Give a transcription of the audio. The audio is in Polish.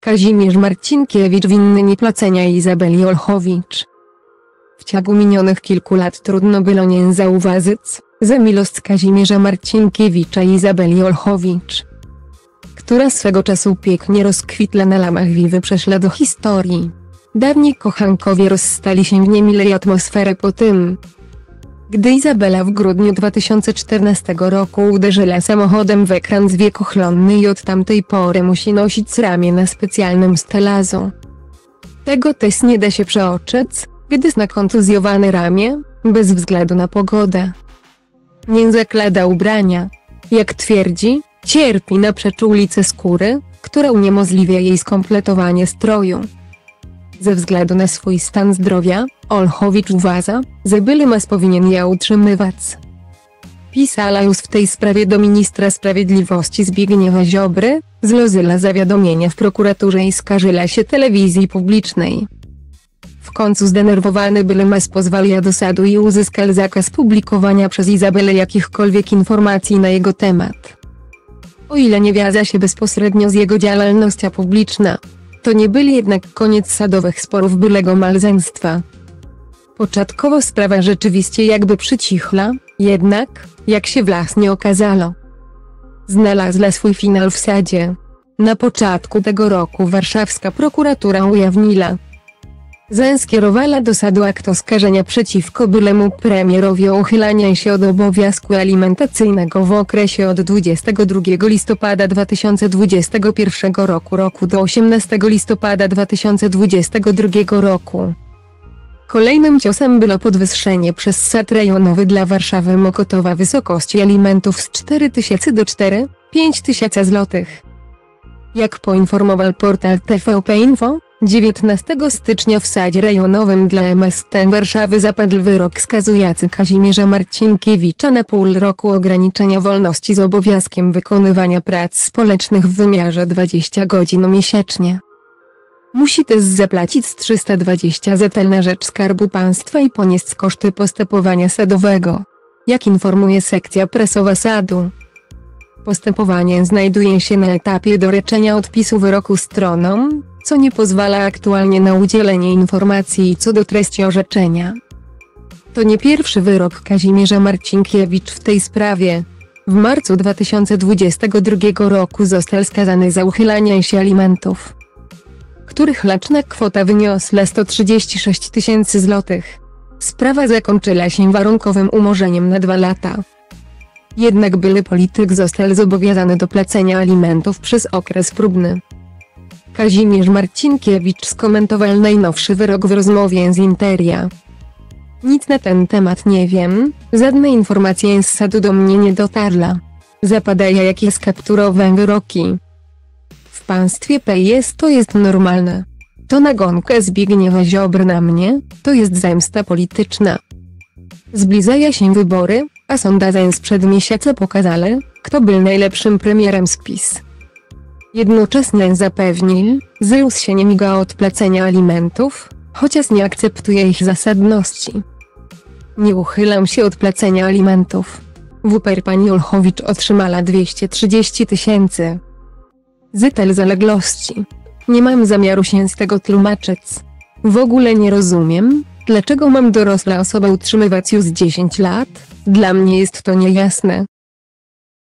Kazimierz Marcinkiewicz winny niepłacenia Izabeli Olchowicz. W ciągu minionych kilku lat trudno było nie zauważyć, że miłość Kazimierza Marcinkiewicza i Izabeli Olchowicz, która swego czasu pięknie rozkwitła na lamach Wiwy, przeszła do historii. Dawni kochankowie rozstali się w niemilej atmosferze po tym, gdy Izabela w grudniu 2014 roku uderzyła samochodem w ekran zwiekochłonny i od tamtej pory musi nosić ramię na specjalnym stelażu. Tego też nie da się przeoczyć, gdy zna kontuzjowane ramię, bez względu na pogodę. Nie zakłada ubrania. Jak twierdzi, cierpi na przeczulicę skóry, która uniemożliwia jej skompletowanie stroju. Ze względu na swój stan zdrowia, Olchowicz uważa, że Bylemas powinien ją utrzymywać. Pisała już w tej sprawie do ministra sprawiedliwości Zbigniewa Ziobry, złożyła zawiadomienie w prokuraturze i skarżyła się telewizji publicznej. W końcu zdenerwowany Bylemas pozwolił do sądu i uzyskał zakaz publikowania przez Izabelę jakichkolwiek informacji na jego temat. O ile nie wiąże się bezpośrednio z jego działalnością publiczną, to nie byli jednak koniec sadowych sporów byłego małżeństwa. Początkowo sprawa rzeczywiście jakby przycichła, jednak, jak się właśnie okazało, znalazła swój finał w sadzie. Na początku tego roku warszawska prokuratura ujawniła, że skierowała do sądu akt oskarżenia przeciwko byłemu premierowi o uchylanie się od obowiązku alimentacyjnego w okresie od 22 listopada 2021 roku do 18 listopada 2022 roku. Kolejnym ciosem było podwyższenie przez Sąd Rejonowy dla Warszawy Mokotowa wysokości alimentów z 4000 do 4-5 000 złotych. Jak poinformował portal TVP Info, 19 stycznia w Sądzie Rejonowym dla MST Warszawy zapadł wyrok skazujący Kazimierza Marcinkiewicza na pół roku ograniczenia wolności z obowiązkiem wykonywania prac społecznych w wymiarze 20 godzin miesięcznie. Musi też zapłacić 320 zł na rzecz Skarbu Państwa i ponieść koszty postępowania sądowego. Jak informuje sekcja prasowa sądu, postępowanie znajduje się na etapie doręczenia odpisu wyroku stronom, co nie pozwala aktualnie na udzielenie informacji co do treści orzeczenia. To nie pierwszy wyrok Kazimierza Marcinkiewicz w tej sprawie. W marcu 2022 roku został skazany za uchylanie się alimentów, których łączna kwota wyniosła 136 000 złotych. Sprawa zakończyła się warunkowym umorzeniem na 2 lata. Jednak były polityk został zobowiązany do płacenia alimentów przez okres próbny. Kazimierz Marcinkiewicz skomentował najnowszy wyrok w rozmowie z Interia. Nic na ten temat nie wiem, żadne informacje z sądu do mnie nie dotarła. Zapadają jakieś skapturowe wyroki. W państwie PiS to jest normalne. To nagonka Zbigniewa Ziobry na mnie, to jest zemsta polityczna. Zbliżają się wybory, a sondaże sprzed miesiąca pokazały, kto był najlepszym premierem z PiS. Jednocześnie zapewnił, że już się nie miga od płacenia alimentów, chociaż nie akceptuje ich zasadności. Nie uchylam się od płacenia alimentów. WPR pani Olchowicz otrzymała 230 000 zł zaległości. Nie mam zamiaru się z tego tłumaczyć. W ogóle nie rozumiem, dlaczego mam dorosła osoba utrzymywać już 10 lat, dla mnie jest to niejasne.